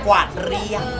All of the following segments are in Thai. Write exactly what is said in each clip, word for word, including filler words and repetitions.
วาดเรียง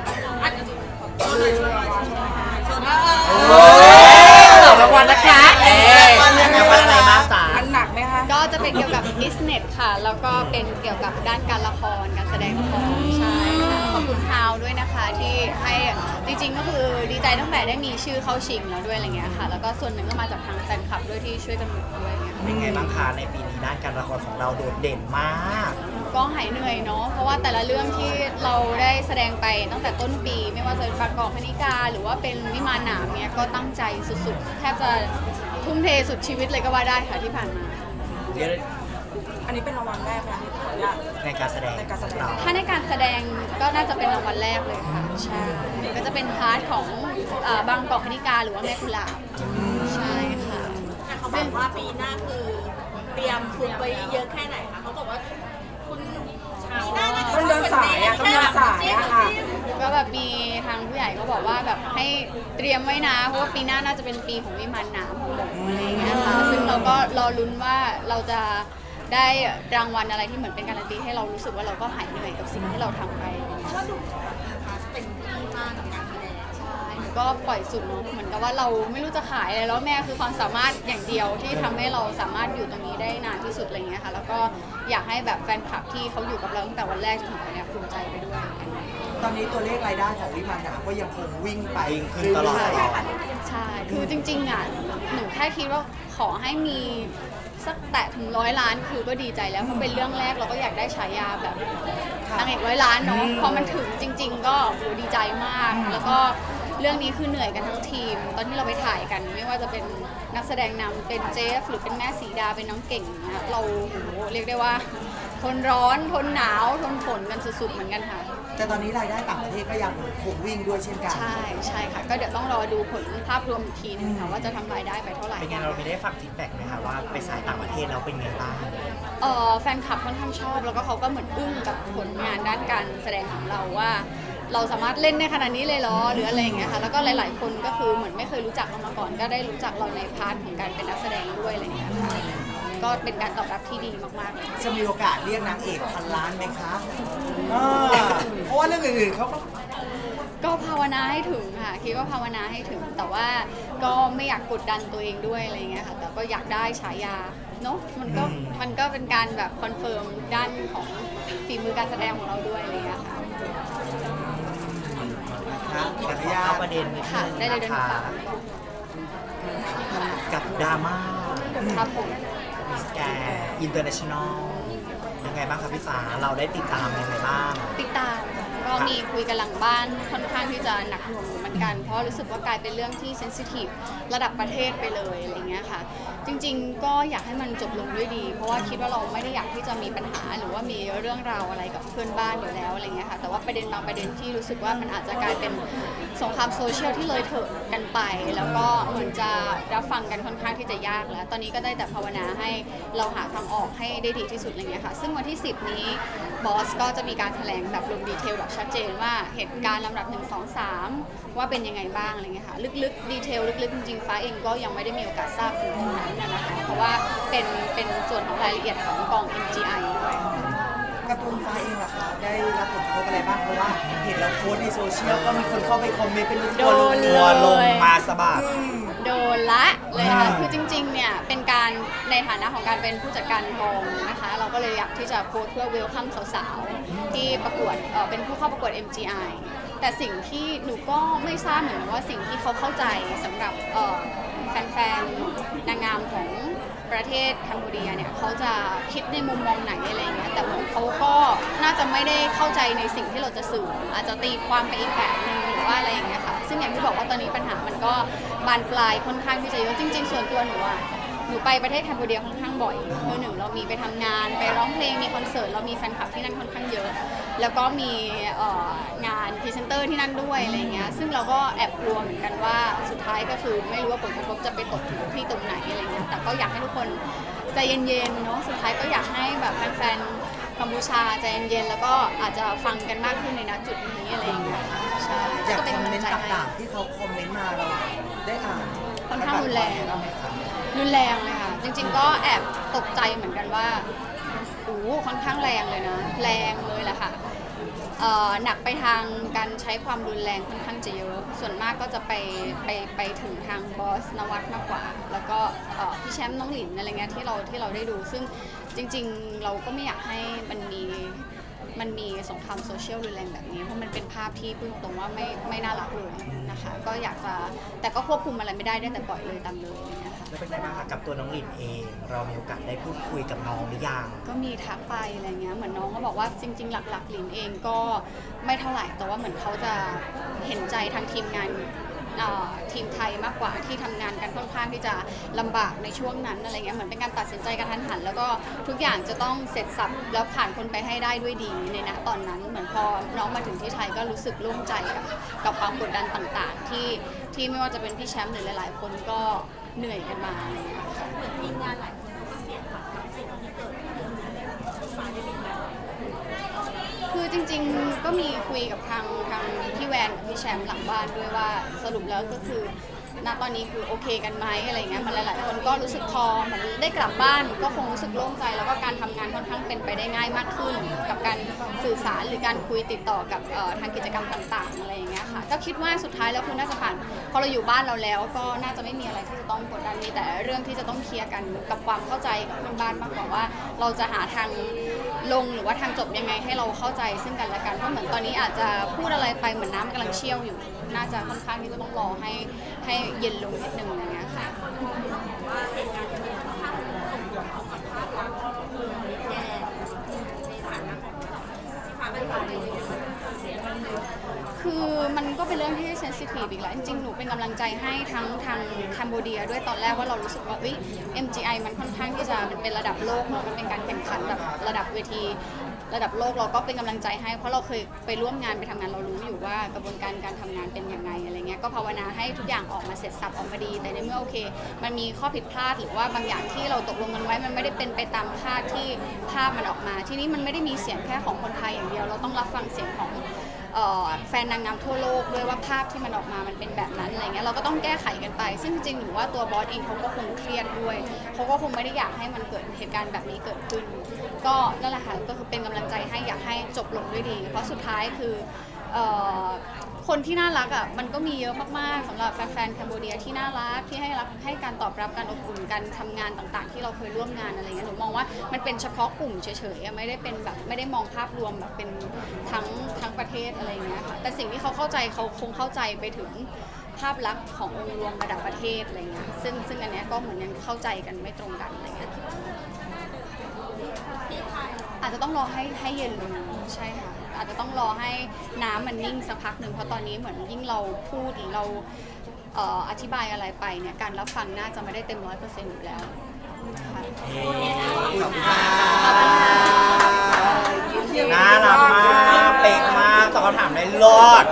สองรางวัลนะคะเอ๊ะรางวัลอะไรบ้างจ๊ะมันหนักไหมคะก็จะเป็นเกี่ยวกับบิสเนสค่ะแล้วก็เป็นเกี่ยวกับด้านการละครการแสดงละครใช่ค่ะขอบคุณฮาวด้วยนะคะที่ให้จริงๆก็คือดีใจตั้งแต่ได้มีชื่อเข้าชิงแล้วด้วยอะไรเงี้ยค่ะแล้วก็ส่วนหนึ่งก็มาจากทางแฟนคลับด้วยที่ช่วยกันโหวตด้วยเงี้ยเป็นไงบ้างคะในปีนี้ด้านการละครของเราโดดเด่นมากก็หายเหนื่อยเนาะเพราะว่าแต่ละเรื่องที่เราได้แสดงไปตั้งแต่ต้นปีไม่ว่าจะเป็นบางกอกคณิกาหรือว่าเป็นวิมานหนามเนี้ยก็ตั้งใจสุดๆแทบจะทุ่มเทสุดชีวิตเลยก็ว่าได้ค่ะที่ผ่านมาอันนี้เป็นรางวัลแรกนะในการแสดงถ้าในการแสดงก็น่าจะเป็นรางวัลแรกเลยค่ะใช่ก็จะเป็นพาร์ทของบางกอกคณิกาหรือว่าแม่กุหลาบใช่ค่ะเขาบอกว่าปีหน้าคือเตรียมทุนไว้เยอะแค่ไหนคะเขาบอกว่าคุณปีหน้าต้องเดินสายอะต้องเดินสายอะค่ะก็แบบมีทางผู้ใหญ่ก็บอกว่าแบบให้เตรียมไว้นะเพราะว่าปีหน้าน่าจะเป็นปีของวิมานหนามของหลงอะไรอย่างเงี้ยค่ะซึ่งเราก็รอลุ้นว่าเราจะได้รางวัลอะไรที่เหมือนเป็นการันตีให้เรารู้สึกว่าเราก็หายเหนื่อยกับสิ่งที่เราทำไปก็ดูเป็นที่มากกับการแสดงใช่ก็ปล่อยสุดเนาะเหมือนกับว่าเราไม่รู้จะขายอะไรแล้วแม่คือความสามารถอย่างเดียวที่ทำให้เราสามารถอยู่ตรงนี้ได้นานที่สุดอะไรเงี้ยค่ะแล้วก็อยากให้แบบแฟนคลับที่เขาอยู่กับเราตั้งแต่วันแรกจนถึงวันนี้ภูมิใจไปด้วยตอนนี้ตัวเลขรายได้ของวิมานหนามก็ยังคงวิ่งไปขึ้นตลอดใช่คือจริงๆอ่ะหนูแค่คิดว่าขอให้มีสักแตะถึงร้อยล้านคือก็ดีใจแล้วเพราะเป็นเรื่องแรกเราก็อยากได้ฉายาแบบนางเอกร้อยล้านเนาะพอมันถึงจริงๆก็โหดีใจมากแล้วก็เรื่องนี้คือเหนื่อยกันทั้งทีมตอนที่เราไปถ่ายกันไม่ว่าจะเป็นนักแสดงนำเป็นเจฟหรือเป็นแม่สีดาเป็นน้องเก่งนะเราโหเรียกได้ว่าทนร้อนทนหนาวทนฝนกันสุดๆเหมือนกันค่ะแต่ตอนนี้รายได้ต่างประเทศก็ยังคงวิ่งด้วยเช่นกันใช่ใช่ค่ะก็เดี๋ยวต้องรอดูผลภาพรวมอีกทีนึงค่ะว่าจะทำรายได้ไปเท่าไหร่เป็นไงเราไม่ได้ฟังฟีดแบ็กไหมคะว่าไปฉายต่างประเทศแล้วเป็นไงบ้างเออแฟนคลับค่อนข้างชอบแล้วก็เขาก็เหมือนอึ้งกับผลงานด้านการแสดงของเราว่าเราสามารถเล่นในขนาดนี้เลยเหรอหรืออะไรอย่างเงี้ยค่ะแล้วก็หลายๆคนก็คือเหมือนไม่เคยรู้จักเรามาก่อนก็ได้รู้จักเราในพาร์ทของการเป็นนักแสดงด้วยอะไรอย่างเงี้ยค่ะก็เป็นการตอบรับที่ดีมากๆเลยจะมีโอกาสเรียกนางเอกพันล้านไหมคะเพราะว่าเรื่องอื่นๆเขาก็ก็ภาวนาให้ถึงค่ะคิดว่าภาวนาให้ถึงแต่ว่าก็ไม่อยากกดดันตัวเองด้วยอะไรเงี้ยค่ะแต่ก็อยากได้ฉายาเนาะมันก็มันก็เป็นการแบบคอนเฟิร์มด้านของฝีมือการแสดงของเราด้วยอะไรเงี้ยค่ะขออนุญาตประเด็นนิดนึงนะคะกับดราม่าครับผมมิสแกร์อินเตอร์เนชั่นแนลยังไงบ้างครับพี่ฟ้าเราได้ติดตามยังไงบ้างติดตามก็มีคุยกันหลังบ้านค่อนข้างที่จะหนักหน่วงเหมือนกันเพราะรู้สึกว่ากลายเป็นเรื่องที่เซนซิทีฟระดับประเทศไปเลยอะไรเงี้ยค่ะจริงๆก็อยากให้มันจบลงด้วยดีเพราะว่าคิดว่าเราไม่ได้อยากที่จะมีปัญหาหรือว่ามีเรื่องราวอะไรกับเพื่อนบ้านอยู่แล้วอะไรเงี้ยค่ะแต่ว่าประเด็นบางประเด็นที่รู้สึกว่ามันอาจจะกลายเป็นสงครามโซเชียลที่เลยเถิดกันไปแล้วก็เหมือนจะรับฟังกันค่อนข้างที่จะยากแล้วตอนนี้ก็ได้แต่ภาวนาให้เราหาทางออกให้ได้ดีที่สุดอะไรเงี้ยค่ะซึ่งวันที่สิบนี้บอสก็จะมีการแถลงแบบลงดีเทลแบบชัดเจนว่าเหตุการณ์ลำดับหนึ่ง สอง สามว่าเป็นยังไงบ้างอะไรเงี้ยค่ะลึกๆดีเทลลึกๆจริงๆฟ้าเองก็ยังไม่ได้มีโอกาสทราบถึงตรงนั้นนะคะเพราะว่าเป็นเป็นส่วนของรายละเอียดของกอง เอ็ม จี ไอ ด้วยการ์ตูนฟ้าเองล่ะคะได้รับผลกระทบอะไรบ้างเพราะว่าเห็นเราโพสในโซเชียลก็มีคนเข้าไปคอมเมนต์เป็นโดนลงมาสะบัดโดนละเลยค่ะคือจริงๆเนี่ยเป็นการในฐานะของการเป็นผู้จัดการกองนะคะเราก็เลยอยากที่จะโพสเพื่อเวลคัมสาวๆที่ประกวดเป็นผู้เข้าประกวด เอ็ม จี ไอ แต่สิ่งที่หนูก็ไม่ทราบเหมือนกันว่าสิ่งที่เขาเข้าใจสำหรับแฟนๆนางงามของประเทศแคนเบเรียเนี่ยเขาจะคิดในมุมมองไหนอะไรเงี้ยแต่เหมือนเขาก็น่าจะไม่ได้เข้าใจในสิ่งที่เราจะสื่ออาจจะตีความไปอีกแบบนึงหรือว่าอะไรอย่างเงี้ยค่ะซึ่งอย่างที่บอกว่าตอนนี้ปัญหามันก็บานปลายค่อนข้างที่จะเยอะจริงๆส่วนตัวหนูอะหนูไปประเทศแคนเบเรียค่อนข้างบ่อยคือหนึ่งเรามีไปทำงานไปร้องเพลงมีคอนเสิร์ตเรามีแฟนคลับที่นั่นค่อนข้างเยอะแล้วก็มีงานพรีเซนเตอร์ที่นั่นด้วยอะไรเงี้ยซึ่งเราก็แอบกลัวเหมือนกันว่าสุดท้ายก็คือไม่รู้ว่าผลกระทบจะไปตกที่ตรงไหนอะไรเงี้ยแต่ก็อยากให้ทุกคนใจเย็นๆเนาะสุดท้ายก็อยากให้แบบแฟนๆกัมพูชาใจเย็นๆแล้วก็อาจจะฟังกันมากขึ้นในณจุดนี้อะไรอย่างเงี้ยใช่จากคอมเมนต์ต่างๆที่เขาคอมเมนต์มาเราได้อ่านค่อนข้างรุนแรงรุนแรงเลยค่ะจริงๆก็แอบตกใจเหมือนกันว่าโอ้ค่อนข้างแรงเลยนะแรงเลยแหละค่ะเอ่อหนักไปทางการใช้ความรุนแรงค่อนข้างจะเยอะส่วนมากก็จะไปไปไปถึงทางบอสนวัตมากกว่าแล้วก็เอ่อพี่แชมป์น้องหลินอะไรเงี้ยที่เราที่เราได้ดูซึ่งจริงๆเราก็ไม่อยากให้มันมีมันมีสงครามโซเชียลรุนแรงแบบนี้เพราะมันเป็นภาพที่พูดตรงว่าไม่ไม่น่ารักเลยนะคะก็อยากจะแต่ก็ควบคุมอะไรไม่ได้ได้แต่ปล่อยเลยตามเลยนะคะแล้วเป็นไงบ้างคะกับตัวน้องหลินเอง เรามีโอกาสได้พูดคุยกับน้องหรือยังก็มีทักไปอะไรเงี้ยเหมือนน้องก็บอกว่าจริงๆหลักๆหลินเองก็ไม่เท่าไหร่แต่ว่าเหมือนเขาจะเห็นใจทางทีมงานทีมไทยมากกว่าที่ทำงานกันค่อนข้างที่จะลำบากในช่วงนั้นอะไรเงี้ยเหมือนเป็นการตัดสินใจกระทันหันแล้วก็ทุกอย่างจะต้องเสร็จสับแล้วผ่านคนไปให้ได้ด้วยดีในณตอนนั้นเหมือนพอน้องมาถึงที่ไทยก็รู้สึกโล่งใจกับกับความกดดันต่างๆที่ที่ไม่ว่าจะเป็นพี่แชมป์หรือหลายๆคนก็เหนื่อยกันมาอะไรเงี้ยค่ะเหมือนทีมงานหลายคนก็เสียขวัญกับสิ่งที่เกิดขึ้นฟ้าได้มีแบบคือจริงๆก็มีคุยกับทางทางพี่แวนกับพี่แชมป์หลังบ้านด้วยว่าสรุปแล้วก็คือณตอนนี้คือโอเคกันไหมอะไรเงี้ยมันหลายๆคนก็รู้สึกพอเหมือนได้กลับบ้านก็คงรู้สึกโล่งใจแล้วก็การทำงานค่อนข้างเป็นไปได้ง่ายมากขึ้น กับการสื่อสารหรือการคุยติดต่อกับทางกิจกรรมต่างๆอะไรอย่างเงี้ยค่ะก็คิดว่าสุดท้ายแล้วคือน่าจะผ่านพอเราอยู่บ้านเราแล้วก็น่าจะไม่มีอะไรที่จะต้องกดดันมีแต่เรื่องที่จะต้องเคลียร์กันกับความเข้าใจกับเพื่อนบ้านมากกว่าว่าเราจะหาทางลงหรือว่าทางจบยังไงให้เราเข้าใจซึ่งกันและกันเพราะเหมือนตอนนี้อาจจะพูดอะไรไปเหมือนน้ำกำลังเชี่ยวอยู่น่าจะค่อนข้างที่จะต้องรอให้ให้เย็นลงนิดนึงอะไรเงี้ยค่ะคือมันก็เป็นเรื่องที่เซนซิทีฟอีกแหละจริงๆหนูเป็นกำลังใจให้ทั้งทางแคนเบเดียด้วยตอนแรกว่าเรารู้สึกว่าเอ้ย เอ็ม จี ไอ มันค่อนข้างที่จะมันเป็นระดับโลกเนอะมันเป็นการแข่งขันแบบระดับเวทีระดับโลกเราก็เป็นกำลังใจให้เพราะเราเคยไปร่วมงานไปทำงานเรารู้อยู่ว่ากระบวนการการทำงานเป็นยังไงอะไรเงี้ยก็ภาวนาให้ทุกอย่างออกมาเสร็จสับออกมาดีแต่ในเมื่อโอเคมันมีข้อผิดพลาดหรือว่าบางอย่างที่เราตกลงกันไว้มันไม่ได้เป็นไปตามคาดที่ภาพมันออกมาที่นี้มันไม่ได้มีเสียงแค่ของคนไทยอย่างเดียวเราต้องรับฟังเสียงของแฟนนางงามทั่วโลกด้วยว่าภาพที่มันออกมามันเป็นแบบนั้นอะไรเงี้ยเราก็ต้องแก้ไขกันไปซึ่งจริงๆหนูว่าตัวบอสเองเขาก็คงเครียดด้วยเขาก็คงไม่ได้อยากให้มันเกิดเหตุการณ์แบบนี้เกิดขึ้นก็นั่นแหละค่ะก็คือเป็นกำลังใจให้อยากให้จบลงด้วยดีเพราะสุดท้ายคือคนที่น่ารักอ่ะมันก็มีเยอะมากๆสำหรับแฟนๆแคนเบเดียที่น่ารักที่ให้รับให้การตอบรับการอบอุ่นการทำงานต่างๆที่เราเคยร่วมงานอะไรเงี้ยหนูมองว่ามันเป็นเฉพาะกลุ่มเฉยๆไม่ได้เป็นแบบไม่ได้มองภาพรวมแบบเป็นทั้งทั้งประเทศอะไรเงี้ยค่ะแต่สิ่งที่เขาเข้าใจเขาคงเข้าใจไปถึงภาพลักษณ์ขององค์รวมระดับประเทศอะไรเงี้ยซึ่งซึ่งอันเนี้ยก็เหมือนยังเข้าใจกันไม่ตรงกันอะไรเงี้ยอาจจะต้องรอให้ให้เย็นลงใช่ค่ะอาจจะต้องรอให้น้ำมันนิ่งสักพักหนึ่งเพราะตอนนี้เหมือนยิ่งเราพูดหรือเราเอ่ออธิบายอะไรไปเนี่ยการรับฟังน่าจะไม่ได้เต็มร้อยเปอร์เซ็นต์อยู่แล้วค่ะขอบคุณมากน่ารักมากเป๊ะมากตอบคำถามได้รอด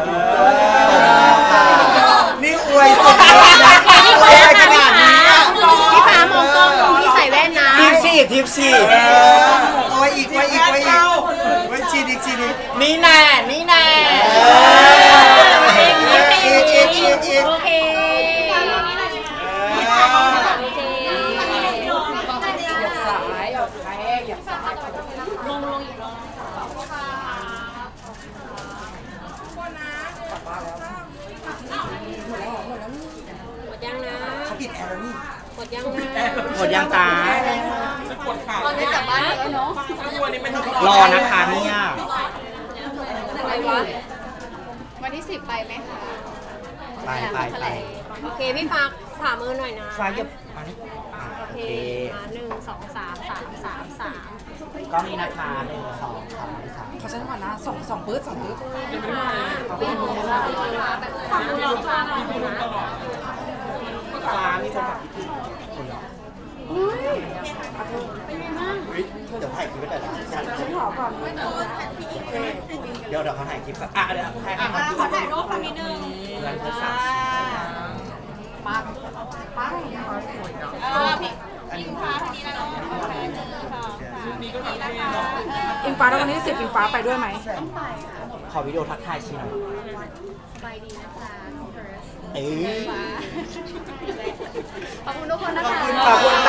นี่อวยสุดเลยนะอวยขนาดนี้อ่ะพี่ฟ้ามองกล้องพี่ใส่แว่นนะทิปซี่ทิปซี่อวยอีกอวยอีกอวยอีกอวยชีดอีกชีดอีกนี่แน่นี่แน่อีกอีกอีกอีกโอเคเขาปิดแอร์แล้วนี่หมดยังหมดยังจ้าตอนนี้กลับบ้านแล้วเนาะรอนะคะเนี่ยไปวะวันที่สิบไปไหมคะไปไปไปโอเคพี่ฟ้าผ่ามือหน่อยนะฟ้าหยิบอันนี้อ่าโอโอเคเคมาหนึ่งสองสามสามสามสามก็มีนะคะหนึ่งสองสามสามขอฉันก่อนนะสองสองปื๊ดสองปื๊ดฝั่งนู้นเราฟ้าฝั่งนู้นนะฟ้ามีคนฝากคิดถึงคนเหรอเป็นไงบ้างเดี๋ยวถ่ายคลิปไว้แต่ละฉันขอก่อนเดี๋ยวเดี๋ยวเขาถ่ายคลิปก่อนอ่ะเดี๋ยวถ่ายให้เขาขอถ่ายรูปฝั่งนิดนึงเงินที่สามปังปังเออพี่อิงฟ้าทีนี้แล้วเนาะโอเคหนึ่งสองสามนี่นะคะอิงฟ้าแล้ววันที่สิบอิงฟ้าไปด้วยไหมขอวิดีโอทักทายชีหน่อยสบายดีนะคะน้องเพิร์สเอ้ยขอบคุณทุกคนนะคะขอบคุณ